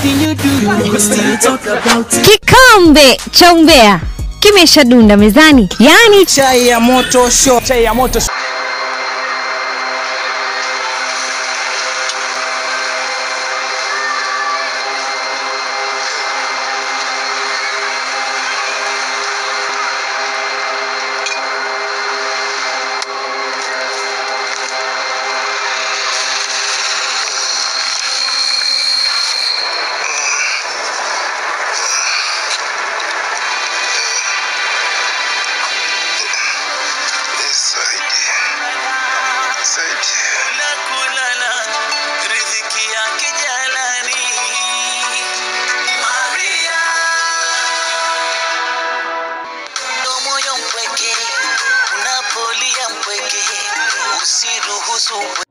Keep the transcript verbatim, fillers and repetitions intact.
Anything you do, we still talk about it. Kikombe cha umbea kimeshadunda mezani, yani chai ya moto show, chai ya moto show. Unapolia mpweke, usiruhusu